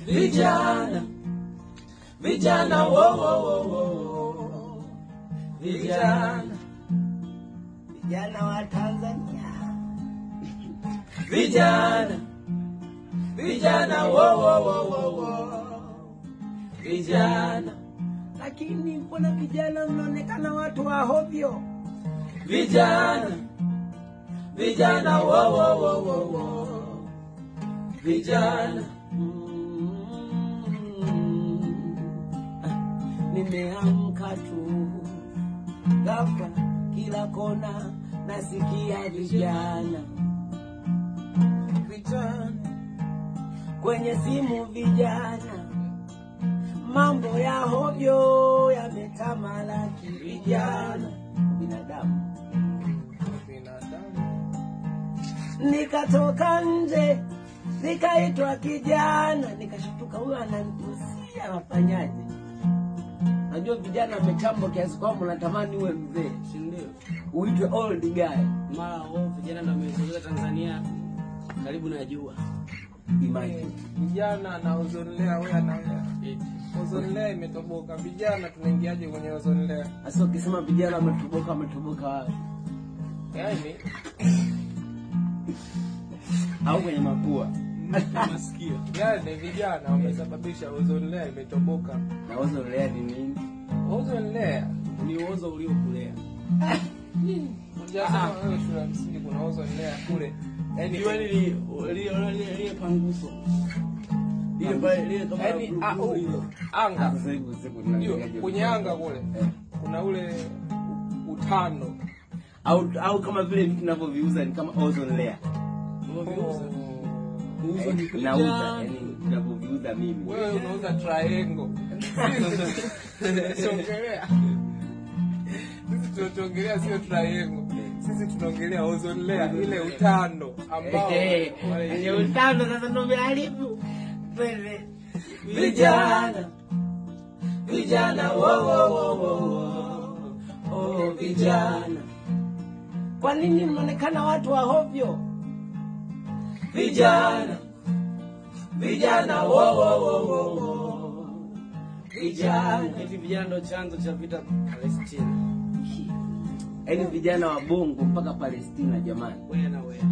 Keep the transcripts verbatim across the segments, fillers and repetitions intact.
Vijana, vijana, wo wo wo wo, vijana, vijana wa Tanzania, vijana, vijana, wo wo wo wo wo, vijana. Lakini mbona vijana mnaonekana watu wa hovyo? Vijana, vijana, wo wo wo wo wo, vijana. Nimeamka tu ghafla, kila kona nasikia vijana, Vijana, kwenye simu vijana, mambo ya hovyo yametamalaki. Vijana, binadamu. Nikatoka nje, nikaitwa kijana, nikashtuka, huyu ananitusia, wafanyaje? Najua vijana wamechambo kiasi kwamba unatamani uwe mzee, si ndio? Uitwe old guy. Mara wao vijana ndio wamezunguka Tanzania karibu na jua. Imagine. Vijana na ozone layer, wewe na wewe. Ozone layer imetoboka. Vijana tunaingiaje kwenye ozone layer? Sasa ukisema vijana wametoboka, wametoboka wapi? Yaani Au kwenye mapua. Masikio. yaani vijana wamesababisha ozone layer imetoboka. Na ozone layer ni nini? Ozone layer Ni uozo uliokulea. unajua wewe shule ya msingi kuna ozone layer kule. Yaani Ndio ile ile ile panguso. Ile pale ile kama yaani anga. Sasa hivi usiku Ndio tunaangalia kwenye anga kule. Kuna ule utano au au kama vile vitu ninavyoviuza ni kama ozone layer. uozo. Uozo ni Nauza, yani ninavyoviuza mimi. wewe unauza triangle. Siongelea. Sisi tunaongelea sio triangle. Sisi tunaongelea ozone layer ile utando ambao Ni utano sasa ndio umeharibu. Wewe vijana, vijana, wo wo wo wo, oh vijana. kwa nini mnaonekana watu wa hovyo? Vijana, vijana, wo wo wo wo wo, vijana. Hivi vijana ndio chanzo cha vita Palestina. Yaani vijana wa Bongo mpaka Palestina jamani. Wewe na wewe.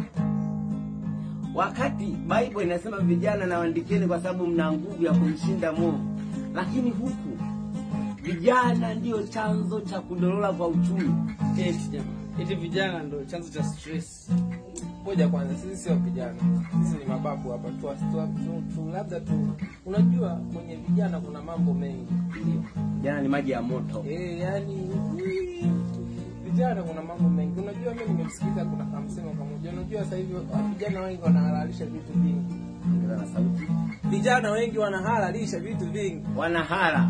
Wakati Bible inasema vijana na waandikeni kwa sababu mna nguvu ya kumshinda Mungu. Lakini huku vijana ndio chanzo cha kudorora kwa uchumi. Eti jamaa. Eti vijana ndio chanzo cha stress. Ngoja kwanza, sisi sio vijana. Sisi ni mababu hapa. Tu tu, tu labda tu unajua kwenye vijana kuna mambo mengi. Ndio. Vijana ni maji ya moto. Eh, yani vijana kuna mambo mengi. Unajua mimi nimemsikiza kuna kamsemo kamoja. Unajua sasa hivi vijana wengi wanahalalisha vitu vingi. Ongeza na sauti. Vijana wengi wanahalalisha vitu vingi. Wanahala.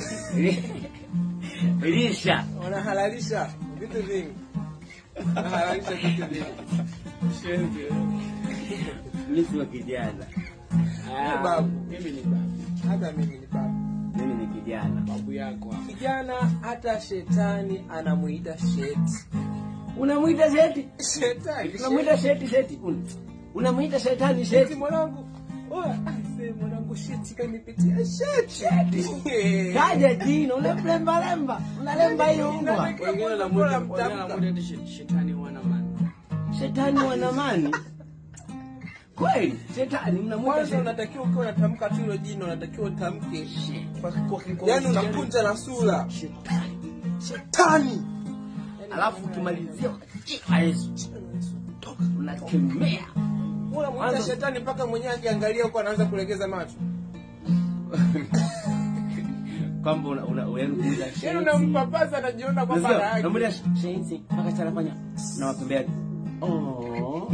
Lisha. Wanahalalisha vitu vingi. Wanahalalisha vitu vingi. Mimi sio kijana. Ah, babu. Mimi ni babu. Hata mimi ni babu. Mimi ni kijana. Babu yako hapa. Kijana hata shetani anamuita sheti. Unamuita sheti? Shetani. Unamuita sheti sheti. Unamuita shetani Sheti sheti. mwanangu. Oya, ase mwanangu sheti kanipitia sheti. Kaja jina, unalemba lemba. Unalemba hiyo mbwa. Wengine wanamuita wanamuita shetani wana maana. Shetani wana amani. Kweli, shetani mnamuita Kwanza shetani. unatakiwa ukiwa unatamka tu hilo jina unatakiwa utamke kwa kwa yaani unakunja na sura. Shetani. Shetani. Alafu ukimalizia kwa Yesu. Toka unakemea. Unamuita shetani mpaka mwenyewe akiangalia huko anaanza kulegeza macho. Kwamba una una unaenda Yaani unampapasa anajiona kwamba ana haki. Namuita shenzi mpaka chanafanya na wapembea. Oh.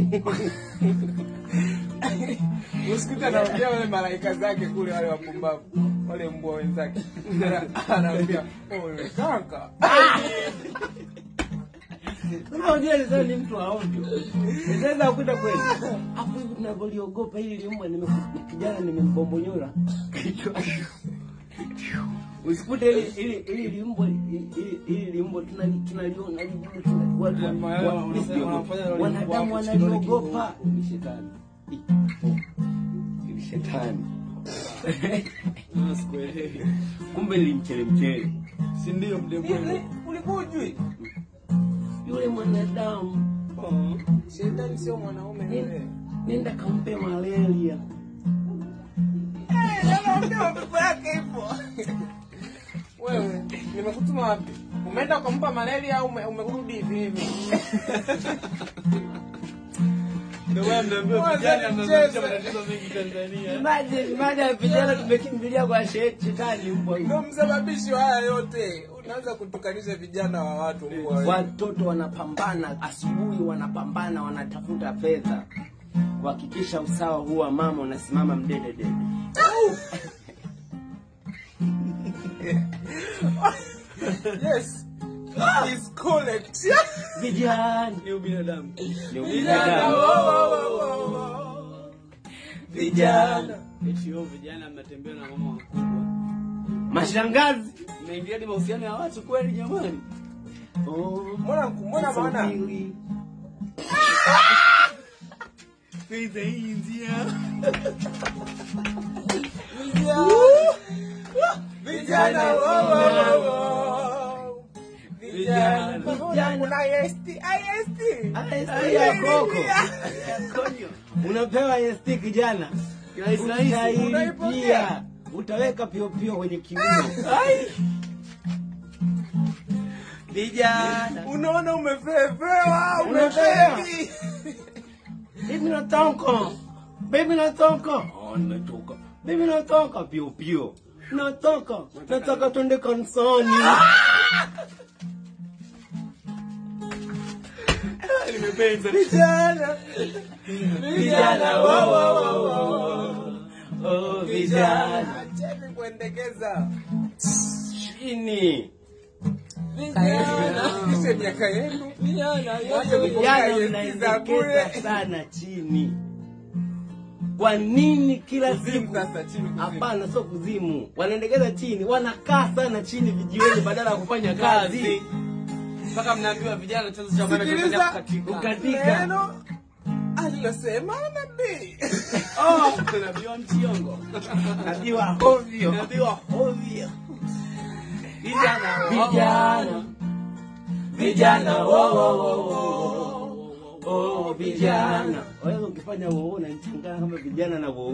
Usikuta anaongea wale malaika zake kule wale wapumbavu. Wale mbwa wenzake. Anaambia, "Oh, kaka." Kama unajua sasa ni mtu aonjo. Sasa ukuta kweli. Hapo hivi tunavoliogopa hili limbwa nimekijana nimembombonyora. Usikute ili ili ili limbwa ili ili limbwa tunali tunaliona watu wanadamu wanaliogopa. Ni shetani. Ni shetani. Na sikuelewi. Kumbe ni mchele mchele. Si ndio mdemwe? Ulikuwa hujui? Yule mwanadamu. Oh, shetani sio mwanaume yule. Nenda kampe malaria. Eh, ndio ndio pepo yake ipo. Wewe, nimekutuma wapi? Umeenda kumpa malaria au umerudi hivi hivi? Ndio wewe mnaambiwa vijana mnazalisha matatizo mengi Tanzania. Imagine, imagine vijana tumekimbilia kwa shetani mbwa. Ndio msababishi wa haya yote. Unaanza kutukanisha vijana wa watu mbwa. Watoto wanapambana asubuhi, wanapambana wanatafuta fedha. Kuhakikisha usawa huu wa mama unasimama mdede dede. Yes. Is correct. Vijana Ni ubinadamu. ni Vijana. ubinadamu. Vijana Eti yo vijana mnatembea na mama wakubwa. mashangazi. Mnaingia hadi mahusiano ya watu kweli jamani? Oh, Mbona mbona maana? subiri. Pesa hii nzia. Vijana. Vijana. Vijana. Kuna I S T, I S T. Ah, S T ya koko. Konyo. Unapewa S T kijana. Rahisi rahisi. Utaipia. Utaweka pio pio kwenye kiuno. Vijana. Unaona umefevewa, Unafewa. umefevi. Bibi nataka. Bibi nataka. Oh, natoka. Bibi nataka pio pio. Nataka. Nataka twende kanisani. Nimepenza. Vijana. Vijana. Wow wow wow wow. Oh, vijana. Acheni kuendekeza. Chini. Vijana. Kisha miaka yenu. Vijana. Vijana mnaendekeza sana chini. Kwa nini kila siku? Sasa chini kuzimu. Hapana, sio kuzimu. Wanaendekeza chini, wanakaa sana chini vijiweni badala ya kufanya kazi. Mpaka mnaambiwa vijana chanzo cha maana Sikiliza. tunataka kukatika. Ukatika. Neno alilosema nabii. Oh, tunaambiwa mchiongo. Nabiwa ovyo. Tunaambiwa Ovyo. vijana. Vijana. Vijana. Oh, oh, oh, oh. Oh, vijana. Wewe ukifanya wao unanichanganya kama vijana na wao.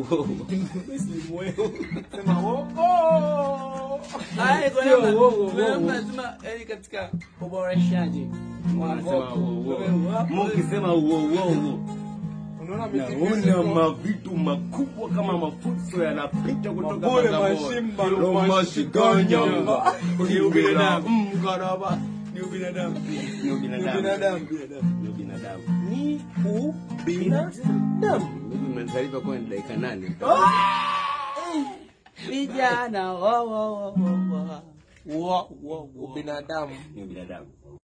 Sema wogo. Hai kwa Sio, hiyo wo, wo, wo. lazima yani katika uboreshaji wa Mukisema uo uo. Unaona Naona mitindo. mavitu makubwa kama mafutso yanapita kutoka Mabule Bagamoyo. mashimba, Lo mashiganya. mashiganya. Ni ubinadamu. Mgaraba. ni ubinadamu. Ni ubinadamu. Binadamu. Ni ubinadamu. Ni ubinadamu. Mimi nimezaliwa kwa dakika nane. Vijana. Wo wo wo wo. Wo wo wo. Binadamu. Ni ubinadamu.